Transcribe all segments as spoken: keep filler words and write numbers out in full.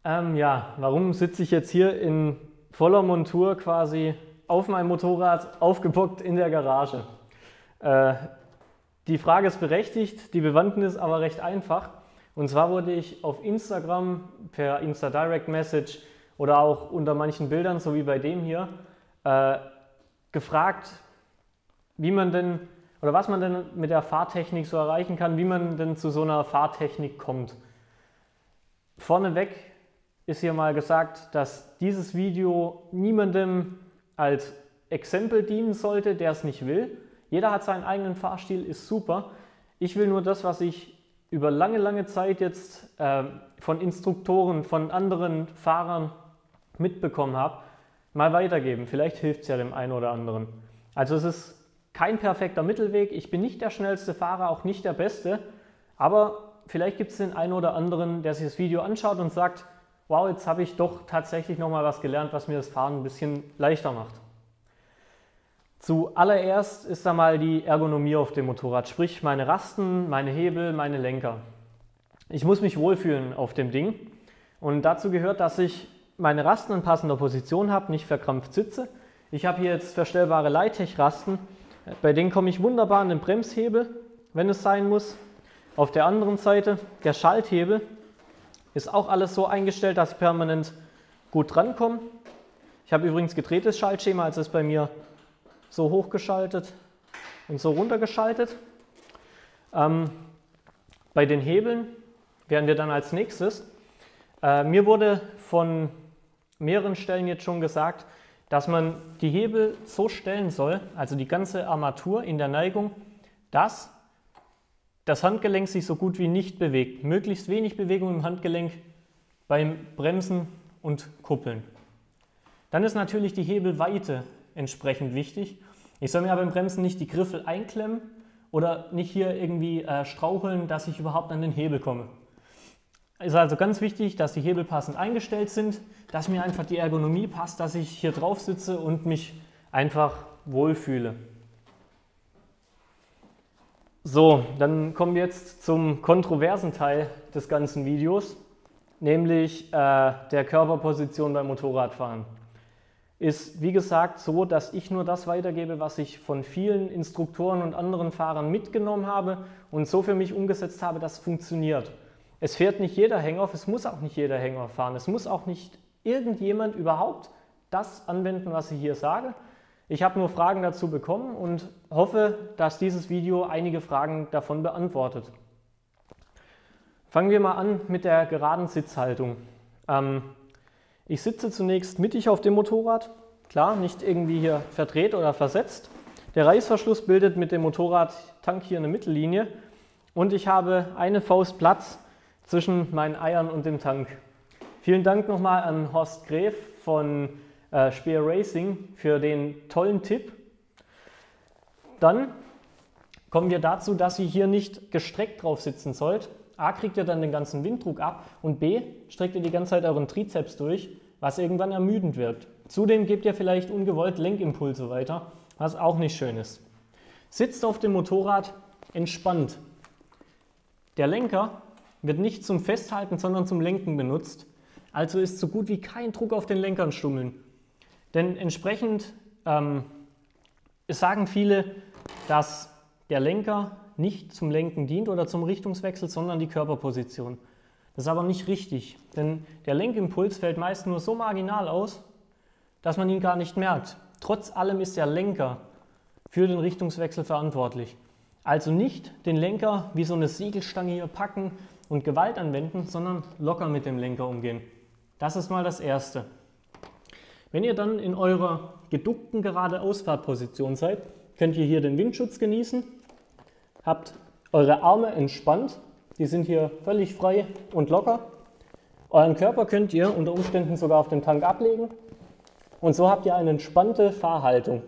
Ähm, ja, warum sitze ich jetzt hier in voller Montur quasi auf meinem Motorrad aufgebockt in der Garage? Äh, die Frage ist berechtigt, die Bewandtnis aber recht einfach. Und zwar wurde ich auf Instagram per Insta Direct Message oder auch unter manchen Bildern, so wie bei dem hier, äh, gefragt, wie man denn oder was man denn mit der Fahrtechnik so erreichen kann, wie man denn zu so einer Fahrtechnik kommt. Vorneweg ist hier mal gesagt, dass dieses Video niemandem als Exempel dienen sollte, der es nicht will. Jeder hat seinen eigenen Fahrstil, ist super. Ich will nur das, was ich über lange, lange Zeit jetzt äh, von Instruktoren, von anderen Fahrern mitbekommen habe, mal weitergeben. Vielleicht hilft es ja dem einen oder anderen. Also es ist kein perfekter Mittelweg. Ich bin nicht der schnellste Fahrer, auch nicht der beste, aber vielleicht gibt es den einen oder anderen, der sich das Video anschaut und sagt, wow, jetzt habe ich doch tatsächlich nochmal was gelernt, was mir das Fahren ein bisschen leichter macht. Zuallererst ist da mal die Ergonomie auf dem Motorrad, sprich meine Rasten, meine Hebel, meine Lenker. Ich muss mich wohlfühlen auf dem Ding und dazu gehört, dass ich meine Rasten in passender Position habe, nicht verkrampft sitze. Ich habe hier jetzt verstellbare Leitech-Rasten, bei denen komme ich wunderbar an den Bremshebel, wenn es sein muss. Auf der anderen Seite der Schalthebel ist auch alles so eingestellt, dass ich permanent gut drankomme. Ich habe übrigens gedrehtes Schaltschema, also ist bei mir so hochgeschaltet und so runtergeschaltet. Ähm, bei den Hebeln werden wir dann als nächstes. Äh, mir wurde von mehreren Stellen jetzt schon gesagt, dass man die Hebel so stellen soll, also die ganze Armatur in der Neigung, dass das Handgelenk sich so gut wie nicht bewegt. Möglichst wenig Bewegung im Handgelenk beim Bremsen und Kuppeln. Dann ist natürlich die Hebelweite entsprechend wichtig. Ich soll mir aber beim Bremsen nicht die Griffel einklemmen oder nicht hier irgendwie äh, straucheln, dass ich überhaupt an den Hebel komme. Ist also ganz wichtig, dass die Hebel passend eingestellt sind, dass mir einfach die Ergonomie passt, dass ich hier drauf sitze und mich einfach wohlfühle. So, dann kommen wir jetzt zum kontroversen Teil des ganzen Videos, nämlich äh, der Körperposition beim Motorradfahren. Ist wie gesagt so, dass ich nur das weitergebe, was ich von vielen Instruktoren und anderen Fahrern mitgenommen habe und so für mich umgesetzt habe, dass es funktioniert. Es fährt nicht jeder Hang-Off, es muss auch nicht jeder Hang-Off fahren, es muss auch nicht irgendjemand überhaupt das anwenden, was ich hier sage. Ich habe nur Fragen dazu bekommen und hoffe, dass dieses Video einige Fragen davon beantwortet. Fangen wir mal an mit der geraden Sitzhaltung. Ähm, ich sitze zunächst mittig auf dem Motorrad, klar, nicht irgendwie hier verdreht oder versetzt. Der Reißverschluss bildet mit dem Motorradtank hier eine Mittellinie und ich habe eine Faust Platz zwischen meinen Eiern und dem Tank. Vielen Dank nochmal an Horst Gref von äh, Speer Racing für den tollen Tipp. Dann kommen wir dazu, dass ihr hier nicht gestreckt drauf sitzen sollt. A, kriegt ihr dann den ganzen Winddruck ab und B, streckt ihr die ganze Zeit euren Trizeps durch, was irgendwann ermüdend wirkt. Zudem gebt ihr vielleicht ungewollt Lenkimpulse weiter, was auch nicht schön ist. Sitzt auf dem Motorrad entspannt. Der Lenker wird nicht zum Festhalten, sondern zum Lenken benutzt. Also ist so gut wie kein Druck auf den Lenkern stummeln. Denn entsprechend ähm, es sagen viele, dass der Lenker nicht zum Lenken dient oder zum Richtungswechsel, sondern die Körperposition. Das ist aber nicht richtig, denn der Lenkimpuls fällt meist nur so marginal aus, dass man ihn gar nicht merkt. Trotz allem ist der Lenker für den Richtungswechsel verantwortlich. Also nicht den Lenker wie so eine Segelstange hier packen und Gewalt anwenden, sondern locker mit dem Lenker umgehen. Das ist mal das Erste. Wenn ihr dann in eurer geduckten Geradeausfahrtposition seid, könnt ihr hier den Windschutz genießen, habt eure Arme entspannt, die sind hier völlig frei und locker. Euren Körper könnt ihr unter Umständen sogar auf den Tank ablegen und so habt ihr eine entspannte Fahrhaltung.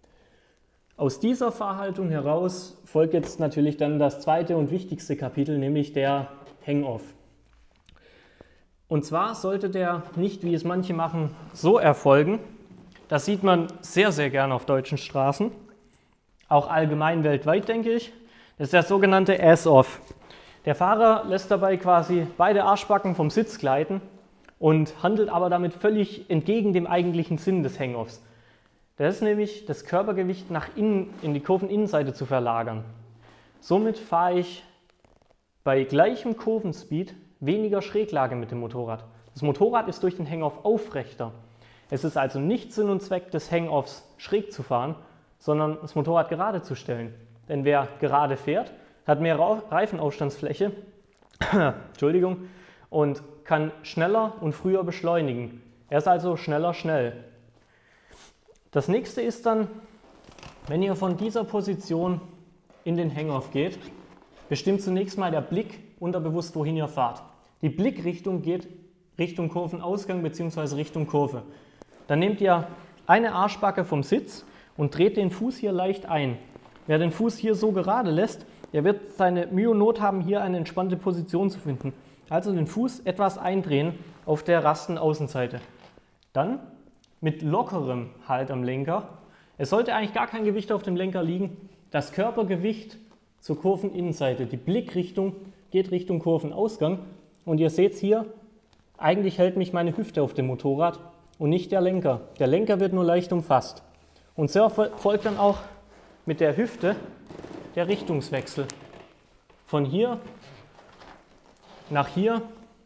Aus dieser Fahrhaltung heraus folgt jetzt natürlich dann das zweite und wichtigste Kapitel, nämlich der Hang-Off. Und zwar sollte der nicht, wie es manche machen, so erfolgen. Das sieht man sehr, sehr gern auf deutschen Straßen, auch allgemein weltweit, denke ich. Das ist der sogenannte Ass-Off. Der Fahrer lässt dabei quasi beide Arschbacken vom Sitz gleiten und handelt aber damit völlig entgegen dem eigentlichen Sinn des Hang-Offs. Das ist nämlich, das Körpergewicht nach innen in die Kurveninnenseite zu verlagern. Somit fahre ich bei gleichem Kurvenspeed weniger Schräglage mit dem Motorrad. Das Motorrad ist durch den Hang-Off aufrechter. Es ist also nicht Sinn und Zweck des Hang-Offs, schräg zu fahren, sondern das Motorrad gerade zu stellen. Denn wer gerade fährt, hat mehr Reifenaufstandsfläche Entschuldigung, und kann schneller und früher beschleunigen. Er ist also schneller schnell. Das nächste ist dann, wenn ihr von dieser Position in den Hang-Off geht, bestimmt zunächst mal der Blick unterbewusst, wohin ihr fahrt. Die Blickrichtung geht Richtung Kurvenausgang bzw. Richtung Kurve. Dann nehmt ihr eine Arschbacke vom Sitz und dreht den Fuß hier leicht ein. Wer den Fuß hier so gerade lässt, der wird seine Mühe und Not haben, hier eine entspannte Position zu finden. Also den Fuß etwas eindrehen auf der Rastenaußenseite. Dann mit lockerem Halt am Lenker. Es sollte eigentlich gar kein Gewicht auf dem Lenker liegen. Das Körpergewicht zur Kurveninnenseite. Die Blickrichtung geht Richtung Kurvenausgang. Und ihr seht es hier, eigentlich hält mich meine Hüfte auf dem Motorrad und nicht der Lenker. Der Lenker wird nur leicht umfasst. Und so folgt dann auch mit der Hüfte der Richtungswechsel. Von hier nach hier,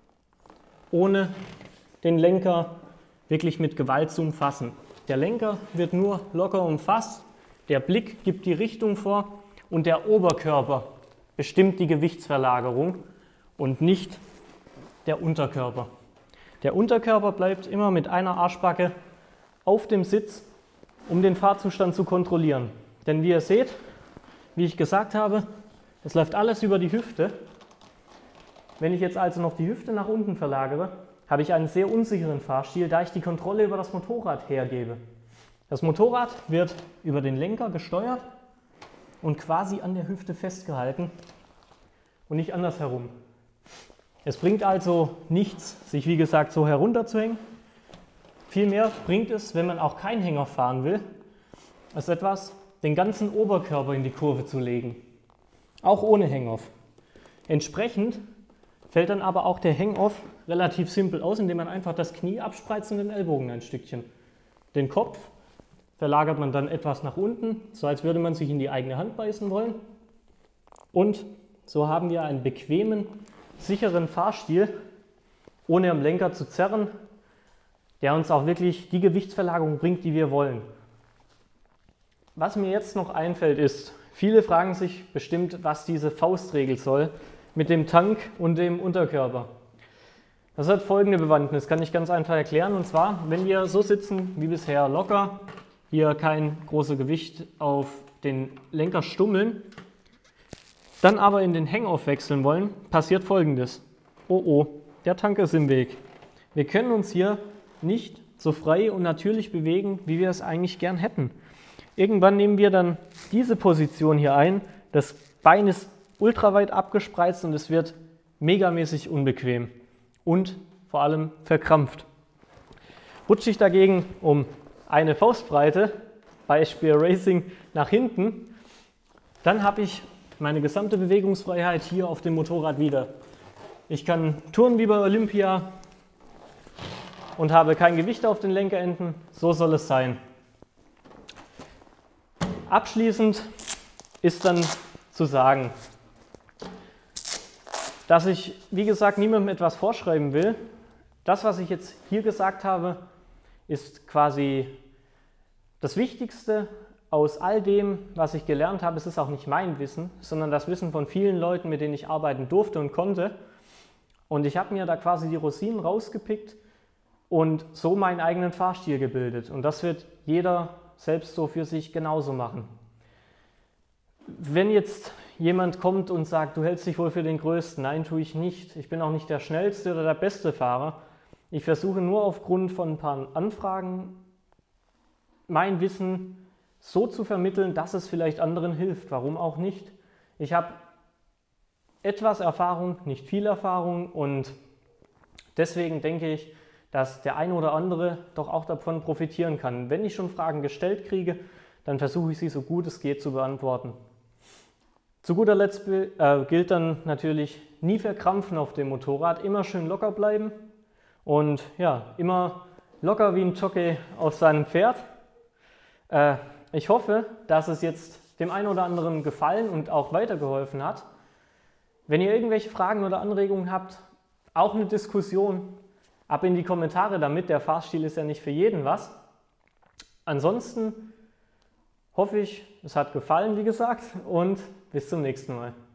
ohne den Lenker wirklich mit Gewalt zu umfassen. Der Lenker wird nur locker umfasst, der Blick gibt die Richtung vor und der Oberkörper bestimmt die Gewichtsverlagerung und nicht der Unterkörper. Der Unterkörper bleibt immer mit einer Arschbacke auf dem Sitz, um den Fahrzustand zu kontrollieren. Denn wie ihr seht, wie ich gesagt habe, es läuft alles über die Hüfte. Wenn ich jetzt also noch die Hüfte nach unten verlagere, habe ich einen sehr unsicheren Fahrstil, da ich die Kontrolle über das Motorrad hergebe. Das Motorrad wird über den Lenker gesteuert und quasi an der Hüfte festgehalten und nicht andersherum. Es bringt also nichts, sich wie gesagt so herunterzuhängen. Vielmehr bringt es, wenn man auch keinen Hänger fahren will, als etwas, den ganzen Oberkörper in die Kurve zu legen. Auch ohne Hang-Off. Entsprechend fällt dann aber auch der Hang-Off relativ simpel aus, indem man einfach das Knie abspreizt und den Ellbogen ein Stückchen. Den Kopf verlagert man dann etwas nach unten, so als würde man sich in die eigene Hand beißen wollen. Und so haben wir einen bequemen, sicheren Fahrstil, ohne am Lenker zu zerren, der uns auch wirklich die Gewichtsverlagerung bringt, die wir wollen. Was mir jetzt noch einfällt ist, viele fragen sich bestimmt, was diese Faustregel soll mit dem Tank und dem Unterkörper. Das hat folgende Bewandtnis, kann ich ganz einfach erklären. Und zwar, wenn wir so sitzen wie bisher locker, hier kein großes Gewicht auf den Lenker stummeln, dann aber in den Hang-Off wechseln wollen, passiert Folgendes. Oh oh, der Tank ist im Weg. Wir können uns hier nicht so frei und natürlich bewegen, wie wir es eigentlich gern hätten. Irgendwann nehmen wir dann diese Position hier ein, das Bein ist ultraweit abgespreizt und es wird megamäßig unbequem und vor allem verkrampft. Rutsche ich dagegen um eine Faustbreite, Beispiel Racing, nach hinten, dann habe ich meine gesamte Bewegungsfreiheit hier auf dem Motorrad wieder. Ich kann turnen wie bei Olympia und habe kein Gewicht auf den Lenkerenden, so soll es sein. Abschließend ist dann zu sagen, dass ich, wie gesagt, niemandem etwas vorschreiben will. Das, was ich jetzt hier gesagt habe, ist quasi das Wichtigste aus all dem, was ich gelernt habe. Es ist auch nicht mein Wissen, sondern das Wissen von vielen Leuten, mit denen ich arbeiten durfte und konnte. Und ich habe mir da quasi die Rosinen rausgepickt und so meinen eigenen Fahrstil gebildet. Und das wird jeder selbst so für sich genauso machen. Wenn jetzt jemand kommt und sagt, du hältst dich wohl für den Größten, nein, tue ich nicht. Ich bin auch nicht der schnellste oder der beste Fahrer. Ich versuche nur aufgrund von ein paar Anfragen mein Wissen so zu vermitteln, dass es vielleicht anderen hilft. Warum auch nicht? Ich habe etwas Erfahrung, nicht viel Erfahrung und deswegen denke ich, dass der eine oder andere doch auch davon profitieren kann. Wenn ich schon Fragen gestellt kriege, dann versuche ich sie so gut es geht zu beantworten. Zu guter Letzt äh, gilt dann natürlich, nie verkrampfen auf dem Motorrad, immer schön locker bleiben Und ja, immer locker wie ein Jockey auf seinem Pferd. Äh, ich hoffe, dass es jetzt dem einen oder anderen gefallen und auch weitergeholfen hat. Wenn ihr irgendwelche Fragen oder Anregungen habt, auch eine Diskussion, ab in die Kommentare damit. Der Fahrstil ist ja nicht für jeden was. Ansonsten hoffe ich, es hat gefallen, wie gesagt, und bis zum nächsten Mal.